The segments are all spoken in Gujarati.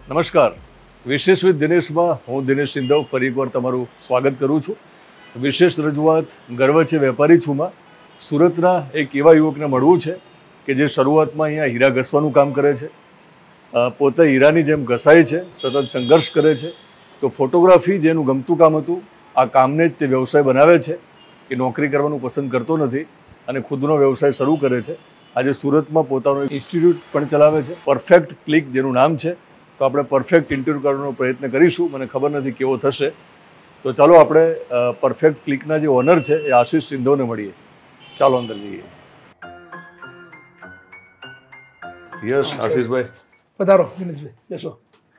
નમસ્કાર, વિશેષ વિથ દિનેશમાં હું દિનેશ સિંધવ ફરી એકવાર તમારું સ્વાગત કરું છું. વિશેષ રજૂઆત ગર્વ છે વેપારી છુંમાં સુરતના એક એવા યુવકને મળવું છે કે જે શરૂઆતમાં અહીંયા હીરા ઘસવાનું કામ કરે છે, પોતે હીરાની જેમ ઘસાય છે, સતત સંઘર્ષ કરે છે. તો ફોટોગ્રાફી જેનું ગમતું કામ હતું, આ કામને જ તે વ્યવસાય બનાવે છે. એ નોકરી કરવાનું પસંદ કરતો નથી અને ખુદનો વ્યવસાય શરૂ કરે છે. આજે સુરતમાં પોતાનો ઇન્સ્ટિટ્યૂટ પણ ચલાવે છે, પરફેક્ટ ક્લિક જેનું નામ છે. તો આપણે પરફેક્ટ ઇન્ટરવ્યૂ કરવાનો પ્રયત્ન કરીશું. મને ખબર નથી કેવો થશે. તો ચાલો આપણે પરફેક્ટ ક્લિકના જે ઓનર છે એ આશીષ સિંધવને મળીએ. ચાલો અંદર જઈએ. યસ આશીષભાઈ, પધારો. દિનેશભાઈ બેસો.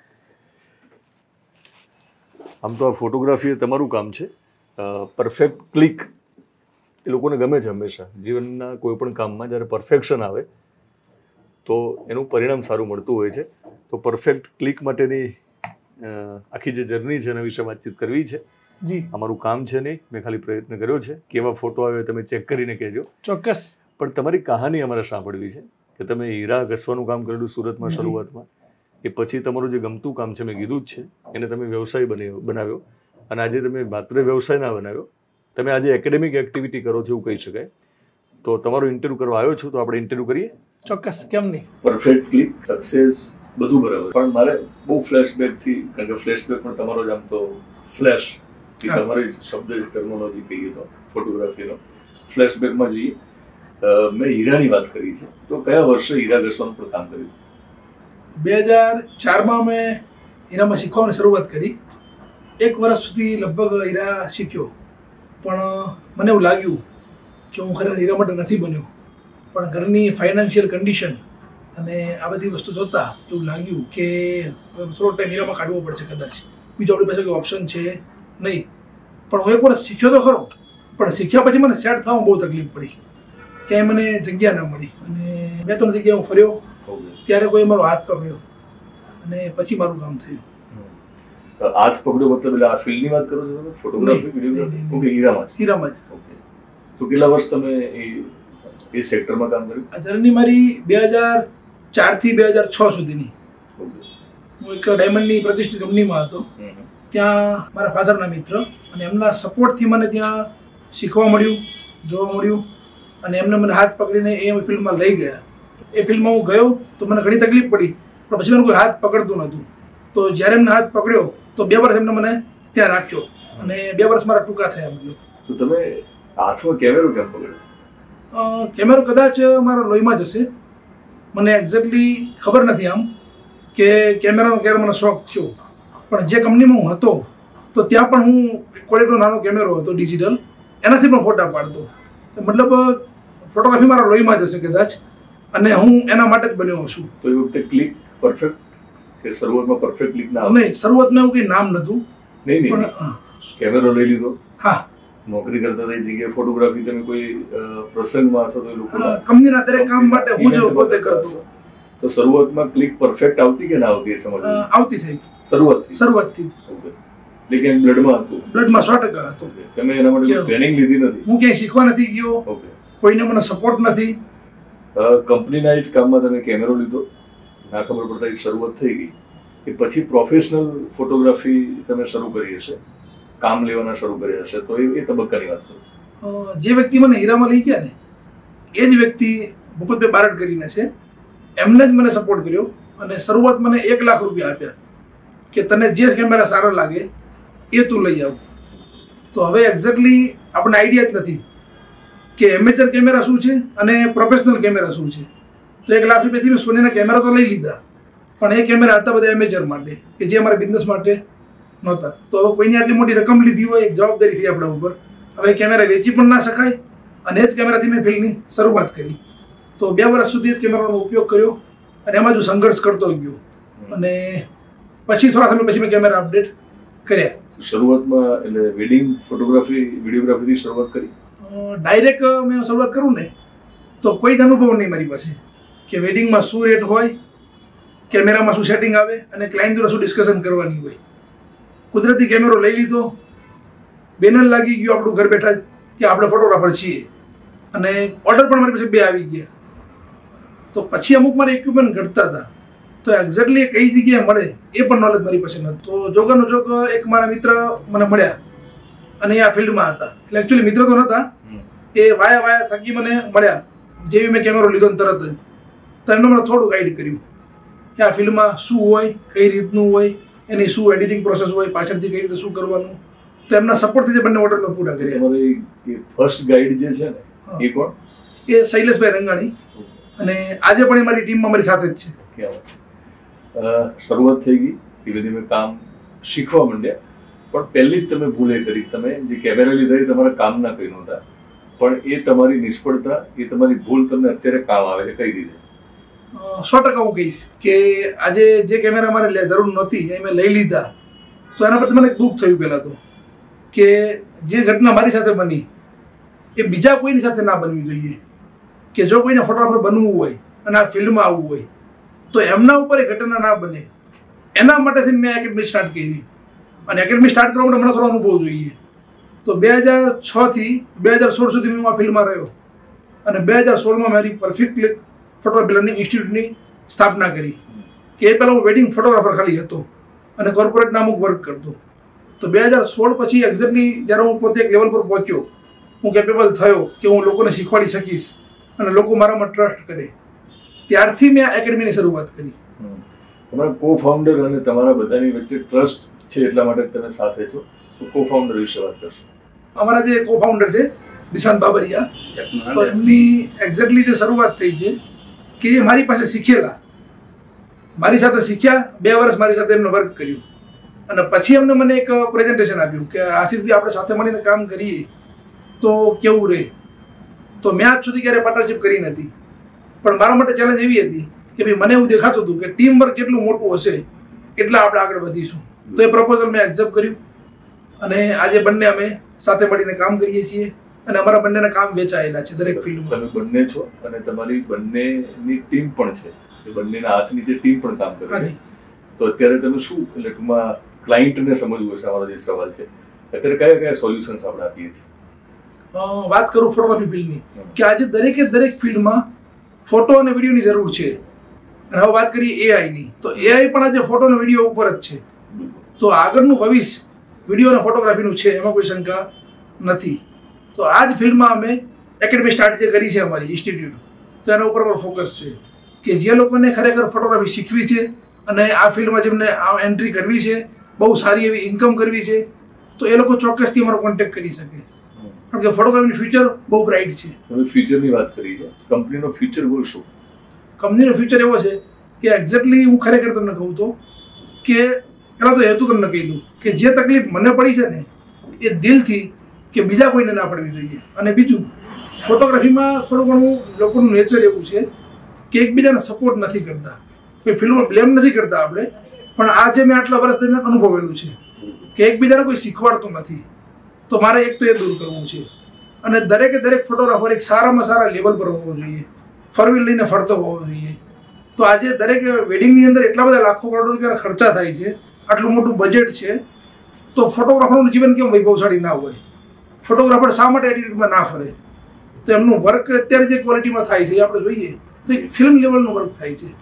આમ તો આ ફોટોગ્રાફી એ તમારું કામ છે. પરફેક્ટ ક્લિક એ લોકોને ગમે છે હંમેશા. જીવનના કોઈ પણ કામમાં જ્યારે પરફેક્શન આવે તો એનું પરિણામ સારું મળતું હોય છે. તો પરફેક્ટ ક્લિક માટેની આખી જે જર્ની છે એના વિશે વાતચીત કરવી છે. જી, અમારું કામ છે નહીં, મેં ખાલી પ્રયત્ન કર્યો છે. કેવા ફોટો આવે તમે ચેક કરીને કહેજો. ચોક્કસ. પણ તમારી કહાની અમારે સાંભળવી છે કે તમે હીરા ઘસવાનું કામ કરેલું સુરતમાં શરૂઆતમાં, એ પછી તમારું જે ગમતું કામ છે મેં કીધું જ છે એને તમે વ્યવસાય બનાવ્યો અને આજે તમે માત્ર વ્યવસાય ના બનાવ્યો, તમે આજે એકેડેમિક એક્ટિવિટી કરો છો એવું કહી શકાય. તો તમારો ઇન્ટરવ્યૂ કરવા આવ્યો છું, તો આપણે ઇન્ટરવ્યૂ કરીએ. ચોક્કસ, કેમ નહીં. પરફેક્ટ ક્લિક, સક્સેસ બધું બરાબર, પણ મારે બહુ ફ્લેશબેકથી, કારણ કે ફ્લેશબેક પણ તમારો જ આમ તો ફ્લેશ એ તમારી શબ્દ ટર્મોલોજી કહીએ તો ફોટોગ્રાફીનો ફ્લેશબેકમાં જઈએ. મેં હીરાની વાત કરી છે, તો કયા વર્ષે હીરા ઘસવાનું પણ કામ કર્યું? 2004માં મેં હીરામાં શીખવાની શરૂઆત કરી. 1 વર્ષ સુધી લગભગ હીરા શીખ્યો, પણ મને એવું લાગ્યું કે હું ખરેખર હીરા માટે નથી બન્યો. પણ ઘરની ફાઇનાન્શિયલ કન્ડિશન અને આ બધી વસ્તુ જોતાં એવું લાગ્યું કે થોડો ટાઈમ હીરામાં કાઢવો પડશે કદાચ. બીજો આપણી પાસે કોઈ ઓપ્શન છે નહીં. પણ હું 1 વર્ષ શીખ્યો તો ખરો, પણ શીખ્યા પછી મને સેટ થવામાં બહુ તકલીફ પડી. ક્યાંય મને જગ્યા ન મળી અને 2-3 જગ્યાએ હું ફર્યો, ત્યારે કોઈ મારો હાથ પકડ્યો અને પછી મારું કામ થયું. હાથ પકડ્યો મતલબ એટલે આ ફિલ્ડની વાત કરો છો તમે? Photography, videography? ઓકે, હીરામાં જ. હીરામાં જ. ઓકે. તો કેટલા વર્ષ તમે એ સેક્ટરમાં કામ કર્યું? આ જર્ની મારી 2004 થી 2006 સુધીની. હું એક ડાયમંડની પ્રતિષ્ઠિત કંપનીમાં હતો. ત્યાં મારા ફાધરના મિત્ર અને એમના સપોર્ટથી મને ત્યાં શીખવા મળ્યું, જોવા મળ્યું અને એમને મને હાથ પકડીને એ ફિલ્ડમાં લઈ ગયા. એ ફિલ્ડમાં હું ગયો તો મને ઘણી તકલીફ પડી, પણ પછી મને કોઈ હાથ પકડતું નહોતું. તો જ્યારે એમને હાથ પકડ્યો તો 2 વર્ષ એમને મને ત્યાં રાખ્યો અને 2 વર્ષ મારા ટૂંકા થયા. મતલબ તો તમે હાથમાં કેમેરો કેમ પકડ્યો? કેમેરો કદાચ મારા લોહીમાં જ હશે, મને એક્ઝેક્ટલી ખબર નથી આમ કે કેમેરાનો ક્યારે મને શોખ થયો. પણ જે કંપનીમાં હું હતો તો ત્યાં પણ હું કોડેકનો નાનો કેમેરો હતો ડિજિટલ, એનાથી પણ ફોટા પાડતો. મતલબ ફોટોગ્રાફી મારા લોહીમાં જ હશે કદાચ, અને હું એના માટે જ બન્યો છું. તો એ વખતે ક્લિક પરફેક્ટ કે શરૂઆતમાં પરફેક્ટ ક્લિક ના? નહીં, શરૂઆતમાં એવું કંઈ નામ નહોતું. નહીં, કેમેરો લઈ લીધો. હા, નોકરી કરતા હતા એ જગ્યાએ ફોટોગ્રાફી તમે કોઈ પ્રસંગમાં છો તો એ લોકો કંપનીના દરેક કામ માટે હું જ પોતે કરતો. તો શરૂઆતમાં ક્લિક પરફેક્ટ આવતી કે ના આવતી? સમજ આવતી સાહેબ. શરૂઆતથી. ઓકે. લેકિન બ્લડમાં હતું? બ્લડમાં 100% હતું. તમે એના માટે ટ્રેનિંગ લીધી નથી? હું ક્યાંય શીખવા નથી ગયો. ઓકે. કોઈને મને સપોર્ટ નથી. કંપનીના જ કામમાં તમે કેમેરો લીધો, ના ખબર પડતા એક શરૂઆત થઈ ગઈ. એ પછી પ્રોફેશનલ ફોટોગ્રાફી તમે શરૂ કરી હશે, કામ લેવાના શરૂ કર્યા હશે. તો એ તબક્કાની વાત કરો. જે વ્યક્તિ મને હીરામાં લઈ ગયા ને એ જ વ્યક્તિ ભૂપતભાઈ બારડ કરીને છે. એમને જ મને સપોર્ટ કર્યો અને શરૂઆત મને 1 લાખ રૂપિયા આપ્યા કે તને જે કેમેરા સારા લાગે એ તું લઈ આવ. તો હવે એક્ઝેક્ટલી આપણને આઈડિયા જ નથી કે એમેચર કેમેરા શું છે અને પ્રોફેશનલ કેમેરા શું છે. તો 1 લાખ રૂપિયાથી મેં સોનીના કેમેરા તો લઈ લીધા, પણ એ કેમેરા હતા બધા એમેચર માટે કે જે અમારા બિઝનેસ માટે નહોતા. તો હવે કોઈને આટલી મોટી રકમ લીધી હોય, એક જવાબદારી થઈ આપણા ઉપર. હવે કેમેરા વેચી પણ ના શકાય અને એ જ કેમેરાથી મેં ફિલ્મની શરૂઆત કરી. તો 2 વર્ષ સુધી જ કેમેરાનો ઉપયોગ કર્યો અને એમાં જ સંઘર્ષ કરતો ગયો અને પછી થોડા સમય પછી મેં કેમેરા અપડેટ કર્યા. શરૂઆતમાં એટલે વેડિંગ ફોટોગ્રાફી, વિડીયોગ્રાફીથી શરૂઆત કરી? ડાયરેક્ટ મેં શરૂઆત કરું ને તો કોઈ જ અનુભવ નહીં મારી પાસે કે વેડિંગમાં શું રેટ હોય, કેમેરામાં શું સેટિંગ આવે અને ક્લાયન્ટ જોડે શું ડિસ્કશન કરવાની હોય. કુદરતી કેમેરો લઈ લીધો, બેનર લાગી ગયો આપણું ઘર બેઠા જ કે આપણે ફોટોગ્રાફર છીએ અને ઓર્ડર પણ મારી પાસે 2 આવી ગયા. તો પછી અમુક મારે ઇક્વિપમેન્ટ ઘટતા હતા તો એક્ઝેક્ટલી કઈ જગ્યાએ મળે એ પણ નોલેજ મારી પાસે નહોતું. તો જોગરનો જોગ એક મારા મિત્ર મને મળ્યા અને એ આ ફિલ્ડમાં હતા. એટલે એકચ્યુઅલી મિત્ર તો નહોતા, એ વાયા થકી મને મળ્યા. જેવી મેં કેમેરો લીધો તરત જ તો એમને મને થોડું ગાઈડ કર્યું કે આ ફિલ્મમાં શું હોય, કઈ રીતનું હોય, એની શું એડિટિંગ પ્રોસેસ હોય, પાછળથી કઈ રીતે શું કરવાનું. તો એમના સપોર્ટથી જે બંને ઓર્ડર મેં પૂરા કર્યા. ફર્સ્ટ ગાઈડ જે છે ને એ કોણ? એ શૈલેષભાઈ રંગાણી, અને આજે પણ એ મારી ટીમમાં મારી સાથે જ છે. શરૂઆત થઈ ગઈ, ધીમે ધીમે કામ શીખવા માંડ્યા, પણ પહેલી જ તમે ભૂલ એ કરી, તમે જે કેમેરા લીધા એ તમારા કામના કંઈ નહોતા, પણ એ તમારી નિષ્ફળતા, એ તમારી ભૂલ તમને અત્યારે કામ આવે છે. કઈ રીતે? 100% હું કહીશ કે આજે જે કેમેરા મારે જરૂર નહોતી એ મેં લઈ લીધા, તો એના પરથી મને એક દુઃખ થયું. પહેલાં તો કે જે ઘટના મારી સાથે બની એ બીજા કોઈની સાથે ના બનવી જોઈએ. કે જો કોઈને ફોટોગ્રાફર બનવું હોય અને આ ફિલ્ડમાં આવવું હોય તો એમના ઉપર એ ઘટના ના બને, એના માટેથી મેં એકેડમી સ્ટાર્ટ કરી. અને એકેડમી સ્ટાર્ટ કરવા માટે મને થોડો અનુભવ જોઈએ. તો 2006 થી 2016 સુધી હું આ ફિલ્ડમાં રહ્યો અને 2016માં મારી પરફેક્ટ ફોટોગ્રાફી લર્નિંગ ઇન્સ્ટિટ્યૂટની સ્થાપના કરી. કે એ પહેલાં હું વેડિંગ ફોટોગ્રાફર ખાલી હતો અને કોર્પોરેટના અમુક વર્ક કરતો. તો 2016 પછી એક્ઝેક્ટલી જ્યારે હું પોતે એક લેવલ પર પહોંચ્યો, હું કેપેબલ થયો કે હું લોકોને શીખવાડી શકીશ અને લોકો મારામાં ટ્રસ્ટ કરે, ત્યારથી મેં આ એકેડમીની શરૂઆત કરી. તમારા કો ફાઉન્ડર અને તમારા બધાની વચ્ચે ટ્રસ્ટ છે એટલા માટે તમે સાથે છો. તો કો ફાઉન્ડર વિશે વાત કરશો. અમારા જે કો ફાઉન્ડર છે દિશાંત બાબરિયા, તો એમની એક્ઝેક્ટલી જે શરૂઆત થઈ છે કે એ મારી પાસે શીખેલા, મારી સાથે શીખ્યા, 2 વર્ષ મારી સાથે એમને વર્ક કર્યું અને પછી એમને મને એક પ્રેઝન્ટેશન આપ્યું કે આશીષભાઈ આપણે સાથે મળીને કામ કરીએ તો કેવું રહે. તો મેં આજ સુધી ક્યારે પાર્ટનરશિપ કરી નથી, પણ મારા માટે ચેલેન્જ એવી હતી કે ભાઈ મને એવું દેખાતું હતું કે ટીમ વર્ક જેટલું મોટું હશે એટલા આપણે આગળ વધીશું. તો એ પ્રપોઝલ મેં એક્સેપ્ટ કર્યું અને આજે બંને અમે સાથે મળીને કામ કરીએ છીએ અને અમારા બંનેના કામ વેચાયેલા છે દરેક ફિલ્ડમાં. તમે બંને છો અને તમારી બંનેની ટીમ પણ છે, એ બંનેના હાથની જે ટીમ પણ કામ કરે છે. તો અત્યારે તમે શું, એટલે ટૂંકમાં ક્લાયન્ટને સમજવું હશે અમારો જે સવાલ છે, અત્યારે કયા કયા સોલ્યુશન્સ આપણે આપીએ છીએ? વાત કરું ફોટોગ્રાફી ફિલ્ડની, કે આજે દરેકે દરેક ફિલ્ડમાં ફોટો અને વિડીયોની જરૂર છે. અને હવે વાત કરીએ એઆઈની, તો એઆઈ પણ આજે ફોટો અને વિડીયો ઉપર જ છે. તો આગળનું ભવિષ્ય વિડીયો અને ફોટોગ્રાફીનું છે, એમાં કોઈ શંકા નથી. તો આ જ ફિલ્ડમાં અમે એકેડમી સ્ટાર્ટ જે કરી છે અમારી ઇન્સ્ટિટ્યૂટ, તો એના ઉપર ફોકસ છે કે જે લોકોને ખરેખર ફોટોગ્રાફી શીખવી છે અને આ ફિલ્ડમાં જેમને એન્ટ્રી કરવી છે, બહુ સારી એવી ઇન્કમ કરવી છે, તો એ લોકો ચોક્કસથી અમારો કોન્ટેક્ટ કરી શકે. કારણ કે ફોટોગ્રાફીનું ફ્યુચર બહુ બ્રાઇટ છે. તમે ફ્યુચરની વાત કરી છે, કંપનીનો ફ્યુચર ગોલ શું? કંપનીનો ફ્યુચર એવો છે કે એક્ઝેક્ટલી હું ખરેખર તમને કહું તો કે પહેલાં તો હેતુ તમને કહી દઉં કે જે તકલીફ મને પડી છે ને એ દિલથી કે બીજા કોઈને ના પડવી જોઈએ. અને બીજું, ફોટોગ્રાફીમાં થોડું ઘણું લોકોનું નેચર એવું છે કે એકબીજાને સપોર્ટ નથી કરતા, કોઈ ફિલ્મમાં બ્લેમ નથી કરતા આપણે, પણ આજે મેં આટલા વર્ષ દરમિયાન અનુભવેલું છે કે એકબીજાને કોઈ શીખવાડતું નથી. તો મારે એક તો એ દૂર કરવું છે અને દરેકે દરેક ફોટોગ્રાફર એક સારામાં સારા લેવલ પર હોવો જોઈએ, ફોર વ્હીલ લઈને ફરતો હોવો જોઈએ. તો આજે દરેક વેડિંગની અંદર એટલા બધા લાખો કરોડ રૂપિયાના ખર્ચા થાય છે, આટલું મોટું બજેટ છે, તો ફોટોગ્રાફરનું જીવન કેમ વૈભવશાળી ના હોય? ફોટોગ્રાફર શા માટે એટીટ્યુડમાં ના ફરે? તો એમનું વર્ક અત્યારે જે ક્વોલિટીમાં થાય છે એ આપણે જોઈએ તો ફિલ્મ લેવલનું વર્ક થાય છે.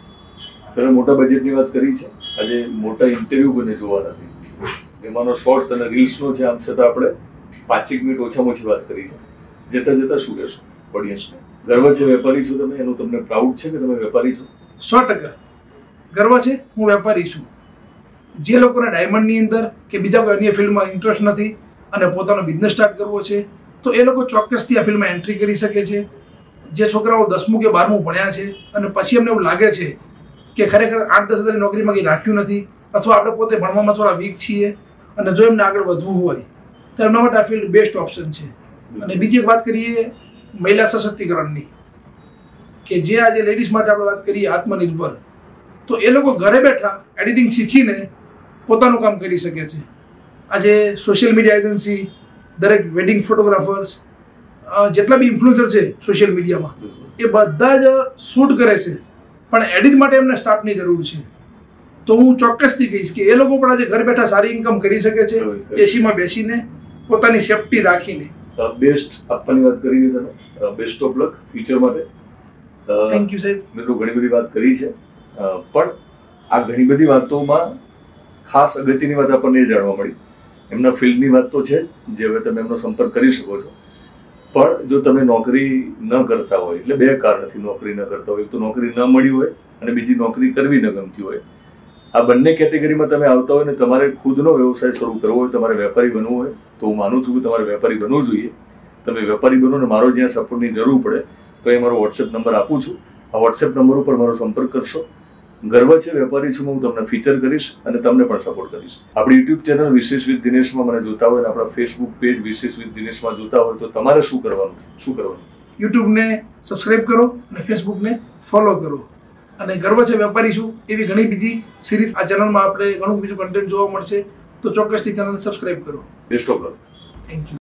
તમે મોટા બજેટની વાત કરી છે, આજે મોટા ઇન્ટરવ્યુ બને જોવાના છે, એમાંનો શોર્ટ્સ અને રીલ્સનો છે, આમ છતાં આપણે 5 મિનિટ ઓછામાં ઓછી વાત કરી છે. જતા જતા શું કહેશો ઓડિયન્સને? ગર્વ છે વેપારી છો તમે, એનું તમને પ્રાઉડ છે કે તમે વેપારી છો? 100% ગર્વ છે, હું વેપારી છું. જે લોકોને ડાયમંડની અંદર કે બીજા કોઈ અન્ય ફિલ્ડમાં ઇન્ટરેસ્ટ નથી અને પોતાનો બિઝનેસ સ્ટાર્ટ કરવો છે, તો એ લોકો ચોક્કસથી આ ફિલ્ડમાં એન્ટ્રી કરી શકે છે. જે છોકરાઓ 10મું કે 12મું ભણ્યા છે અને પછી એમને એવું લાગે છે કે ખરેખર 8-10 હજારની નોકરીમાં કંઈ રાખ્યું નથી, અથવા આપણે પોતે ભણવામાં થોડા વીક છીએ અને જો એમને આગળ વધવું હોય તો એમના માટે આ ફિલ્ડ બેસ્ટ ઓપ્શન છે. અને બીજી એક વાત કરીએ મહિલા સશક્તિકરણની, કે જે આજે લેડીઝ માટે આપણે વાત કરીએ આત્મનિર્ભર, તો એ લોકો ઘરે બેઠા એડિટિંગ શીખીને પોતાનું કામ કરી શકે છે. આજે સોશિયલ મીડિયા એજન્સી, દરેક વેડિંગ ફોટોગ્રાફર્સ, જેટલા બી ઇન્ફ્લુએન્સર છે સોશિયલ મીડિયામાં, એ બધા જ શૂટ કરે છે, પણ એડિટ માટે એમને સ્ટાફની જરૂર છે. તો હું ચોક્કસથી કહીશ કે એ લોકો પણ આજે ઘર બેઠા સારી ઇન્કમ કરી શકે છે, એસીમાં બેસીને પોતાની સેફટી રાખીને. બેસ્ટ આપવાની વાત કરી તમે, બેસ્ટ ઓફ લક ફ્યુચર માટે. થેન્ક યુ સાહેબ. મેં તો ઘણી બધી વાત કરી છે, પણ આ ઘણી બધી વાતોમાં ખાસ અગત્યની વાત આપણને એ જાણવા મળી. એમના ફિલ્ડની વાત તો છે જે હવે તમે એમનો સંપર્ક કરી શકો છો, પણ જો તમે નોકરી ન કરતા હોય, એટલે બે કારણથી નોકરી ન કરતા હોય, તો નોકરી ન મળી હોય અને બીજી નોકરી કરવી ન ગમતી હોય, આ બંને કેટેગરીમાં તમે આવતા હોય ને તમારે ખુદનો વ્યવસાય શરૂ કરવો હોય, તમારે વેપારી બનવું હોય, તો હું માનું છું કે તમારે વેપારી બનવું જોઈએ. તમે વેપારી બનો ને મારો જ્યાં સપોર્ટની જરૂર પડે તો એ મારો વોટ્સએપ નંબર આપું છું. આ વોટ્સએપ નંબર ઉપર મારો સંપર્ક કરશો. ગર્વ છે વેપારી છું હું તમને ફીચર કરીશ અને તમને પણ સપોર્ટ કરીશ. આપણી યુટ્યુબ ચેનલ વિશેષ વિથ દિનેશમાં મને જોતા હોય અને આપણા ફેસબુક પેજ વિશેષ વિથ દિનેશમાં જોતા હોય તો તમારે શું કરવાનું? યુટ્યુબને સબસ્ક્રાઇબ કરો અને ફેસબુકને ફોલો કરો. અને ગર્વ છે વેપારી છું એવી ઘણી બીજી સિરીઝ આ ચેનલમાં આપણે ઘણું બીજું કન્ટેન્ટ જોવા મળશે, તો ચોક્કસથી ચેનલને સબસ્ક્રાઇબ કરો. Best of luck. Thank you.